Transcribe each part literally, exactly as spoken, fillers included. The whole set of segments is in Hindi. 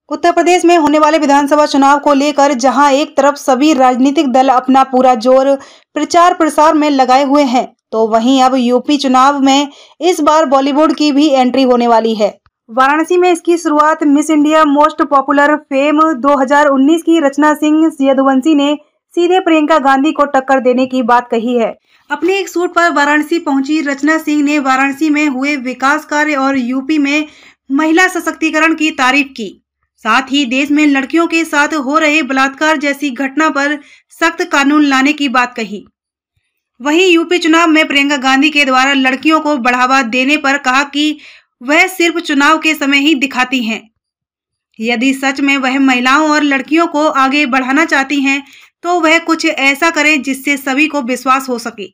उत्तर प्रदेश में होने वाले विधानसभा चुनाव को लेकर जहां एक तरफ सभी राजनीतिक दल अपना पूरा जोर प्रचार प्रसार में लगाए हुए हैं, तो वहीं अब यूपी चुनाव में इस बार बॉलीवुड की भी एंट्री होने वाली है। वाराणसी में इसकी शुरुआत miss India most popular fame दो हज़ार उन्नीस की रचना सिंह यदुवंशी ने सीधे प्रियंका गांधी को टक्कर देने की बात कही है। अपने एक शूट पर वाराणसी पहुंची रचना सिंह ने वाराणसी में हुए विकास कार्य और यूपी में महिला सशक्तिकरण की तारीफ की। साथ ही देश में लड़कियों के साथ हो रहे बलात्कार जैसी घटना पर सख्त कानून लाने की बात कही। वहीं यूपी चुनाव में प्रियंका गांधी के द्वारा लड़कियों को बढ़ावा देने पर कहा कि वह सिर्फ चुनाव के समय ही दिखाती हैं। यदि सच में वह महिलाओं और लड़कियों को आगे बढ़ाना चाहती हैं, तो वह कुछ ऐसा करे जिससे सभी को विश्वास हो सके।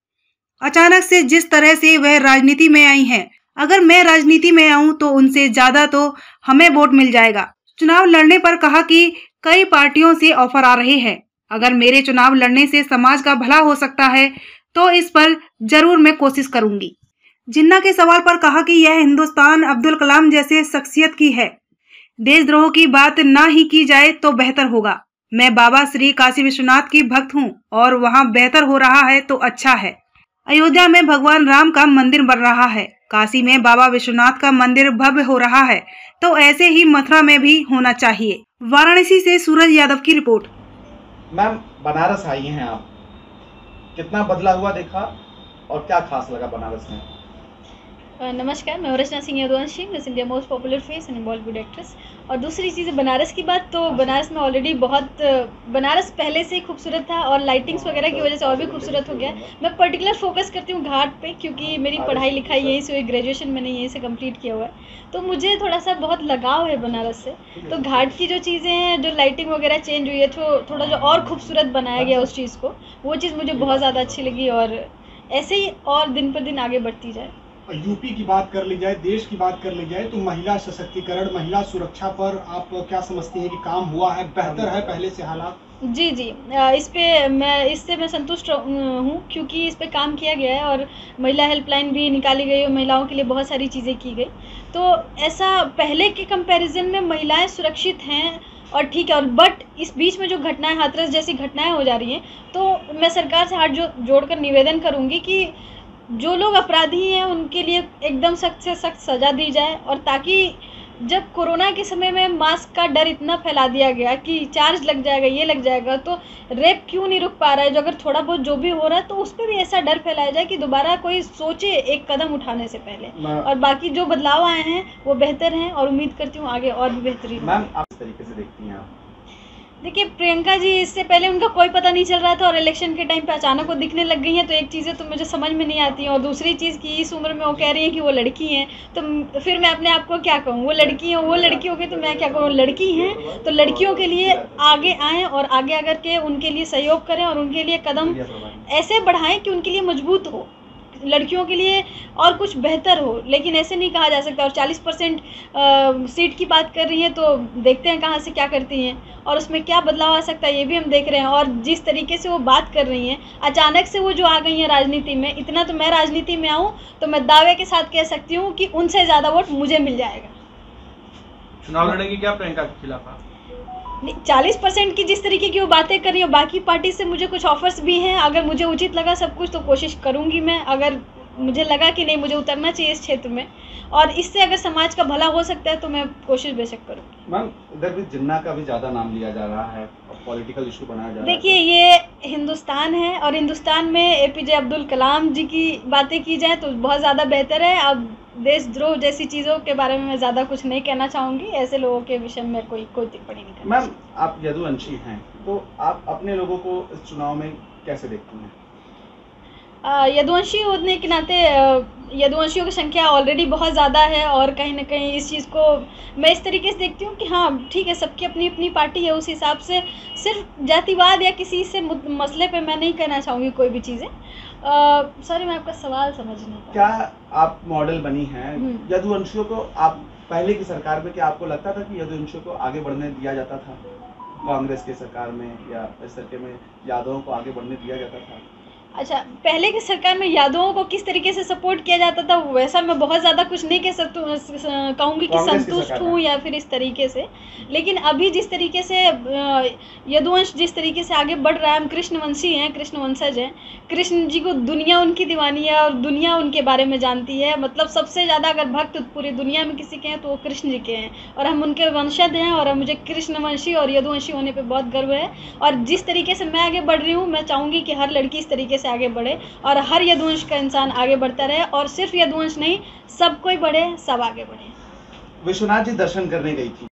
अचानक से जिस तरह से वह राजनीति में आई हैं, अगर मैं राजनीति में आऊं तो उनसे ज्यादा तो हमें वोट मिल जाएगा। चुनाव लड़ने पर कहा कि कई पार्टियों से ऑफर आ रहे हैं। अगर मेरे चुनाव लड़ने से समाज का भला हो सकता है तो इस पर जरूर मैं कोशिश करूंगी। जिन्ना के सवाल पर कहा कि यह हिंदुस्तान अब्दुल कलाम जैसे शख्सियत की है। देशद्रोह की बात ना ही की जाए तो बेहतर होगा। मैं बाबा श्री काशी विश्वनाथ की भक्त हूँ और वहाँ बेहतर हो रहा है तो अच्छा है। अयोध्या में भगवान राम का मंदिर बन रहा है। काशी में बाबा विश्वनाथ का मंदिर भव्य हो रहा है, तो ऐसे ही मथुरा में भी होना चाहिए। वाराणसी से सूरज यादव की रिपोर्ट। मैम, बनारस आई हैं आप, कितना बदला हुआ देखा और क्या खास लगा बनारस में? नमस्कार, मैं Rachna Singh Yaduvanshi, miss India most popular face and Bollywood actress. और दूसरी चीज़ बनारस की बात, तो बनारस में ऑलरेडी बहुत बनारस पहले से ही खूबसूरत था और लाइटिंग्स वगैरह की वजह से और भी खूबसूरत हो गया। मैं पर्टिकुलर फोकस करती हूँ घाट पे, क्योंकि मेरी पढ़ाई लिखाई यहीं से हुई, ग्रेजुएशन मैंने यहीं से कंप्लीट किया हुआ है, तो मुझे थोड़ा सा बहुत लगाव है बनारस से। तो घाट की जो चीज़ें हैं, जो लाइटिंग वगैरह चेंज हुई है, तो थोड़ा जो और खूबसूरत बनाया गया उस चीज़ को, वो चीज़ मुझे बहुत ज़्यादा अच्छी लगी और ऐसे ही और दिन पर दिन आगे बढ़ती जाए। यूपी की बात कर ली जाए, देश की बात कर ली जाए, तो महिला सशक्तिकरण, महिला सुरक्षा पर आप क्या समझती हैं कि काम हुआ है, बेहतर है पहले से हालात? जी जी, इस पे मैं इससे मैं संतुष्ट हूँ, क्योंकि इस पे काम किया गया है और महिला हेल्पलाइन भी निकाली गई और महिलाओं के लिए बहुत सारी चीज़ें की गई। तो ऐसा पहले के कंपैरिजन में महिलाएं सुरक्षित हैं और ठीक है। और बट इस बीच में जो घटनाएं, हाथरस जैसी घटनाएं हो जा रही हैं, तो मैं सरकार से हाथ जो जोड़कर निवेदन करूँगी कि जो लोग अपराधी हैं उनके लिए एकदम सख्त से सख्त सज़ा दी जाए। और ताकि जब कोरोना के समय में मास्क का डर इतना फैला दिया गया कि चार्ज लग जाएगा, ये लग जाएगा, तो रेप क्यों नहीं रुक पा रहा है? जो अगर थोड़ा बहुत जो भी हो रहा है तो उस पर भी ऐसा डर फैलाया जाए कि दोबारा कोई सोचे एक कदम उठाने से पहले। और बाकी जो बदलाव आए हैं वो बेहतर हैं और उम्मीद करती हूँ आगे और भी बेहतरीन। मैम, आप इस तरीके से देखती हैं आप? देखिए, प्रियंका जी, इससे पहले उनका कोई पता नहीं चल रहा था और इलेक्शन के टाइम पे अचानक वो दिखने लग गई हैं, तो एक चीज़ें तो मुझे समझ में नहीं आती हैं। और दूसरी चीज़ कि इस उम्र में वो कह रही हैं कि वो लड़की हैं, तो फिर मैं अपने आप को क्या कहूँ? वो लड़की हैं, वो लड़की हो गई तो मैं क्या कहूँ? लड़की हैं तो लड़कियों के लिए आगे आएँ और आगे आकर के उनके लिए सहयोग करें और उनके लिए कदम ऐसे बढ़ाएँ कि उनके लिए मजबूत हो, लड़कियों के लिए और कुछ बेहतर हो। लेकिन ऐसे नहीं कहा जा सकता। और चालीस परसेंट सीट की बात कर रही हैं, तो देखते हैं कहाँ से क्या करती हैं और उसमें क्या बदलाव आ सकता है, ये भी हम देख रहे हैं। और जिस तरीके से वो बात कर रही हैं, अचानक से वो जो आ गई हैं राजनीति में, इतना तो मैं राजनीति में आऊँ तो मैं दावे के साथ कह सकती हूँ कि उनसे ज़्यादा वोट मुझे मिल जाएगा। चुनाव लड़ेगी क्या प्रियंका के खिलाफ? चालीस परसेंट की जिस तरीके की वो बातें कर रही है, बाकी पार्टी से मुझे कुछ ऑफर्स भी हैं। अगर मुझे उचित लगा सब कुछ तो कोशिश करूंगी मैं। अगर मुझे लगा कि नहीं, मुझे उतरना चाहिए इस क्षेत्र में और इससे अगर समाज का भला हो सकता है तो मैं कोशिश बेशक करूंगी। मैम, इधर भी जिन्ना का भी ज़्यादा नाम लिया जा रहा है और पॉलिटिकल इशू बनाया जा रहा है। देखिए, ये हिंदुस्तान है और हिंदुस्तान में एपीजे अब्दुल कलाम जी की बातें की जाए तो बहुत ज़्यादा बेहतर है। अब देशद्रोह जैसी चीज़ों के बारे में मैं ज़्यादा कुछ नहीं कहना चाहूँगी। ऐसे लोगों के विषय में कोई कोई टिप्पणी नहीं करना। मैम, आप यदुवंशी हैं, तो आप अपने लोगों को इस चुनाव में कैसे देखती हैं? यदुवंशी होने के नाते यदुवंशियों की संख्या ऑलरेडी बहुत ज़्यादा है और कहीं ना कहीं इस चीज़ को मैं इस तरीके से देखती हूँ कि हाँ ठीक है, सबकी अपनी अपनी पार्टी है, उस हिसाब से सिर्फ जातिवाद या किसी से मसले पे मैं नहीं कहना चाहूँगी कोई भी चीज़ें। सॉरी, मैं आपका सवाल समझ नहीं पाई। क्या आप मॉडल बनी हैं यदुवंशियों को? आप पहले की सरकार में क्या आपको लगता था कि यदुवंशियों को आगे बढ़ने दिया जाता था? कांग्रेस की सरकार में या इस तरीके में यादवों को आगे बढ़ने दिया जाता था? अच्छा, पहले की सरकार में यादवों को किस तरीके से सपोर्ट किया जाता था वैसा मैं बहुत ज़्यादा कुछ नहीं कह सकती, कहूँगी कि कांग्रेस की संतुष्ट सरकार हूँ में। या फिर इस तरीके से। लेकिन अभी जिस तरीके से अ, यदुवंश जिस तरीके से आगे बढ़ रहा है, हम कृष्णवंशी हैं, कृष्ण वंशज हैं। कृष्ण जी को दुनिया उनकी दीवानी है और दुनिया उनके बारे में जानती है। मतलब सबसे ज़्यादा अगर भक्त पूरी दुनिया में किसी के हैं तो वो कृष्ण जी के हैं और हम उनके वंशज हैं और मुझे कृष्णवंशी और यदुवंशी होने पे बहुत गर्व है। और जिस तरीके से मैं आगे बढ़ रही हूँ, मैं चाहूँगी कि हर लड़की इस तरीके से आगे बढ़े और हर यदुवंश का इंसान आगे बढ़ता रहे और सिर्फ यदुवंश नहीं, सब कोई बढ़े, सब आगे बढ़े। विश्वनाथ जी दर्शन करने गई थी।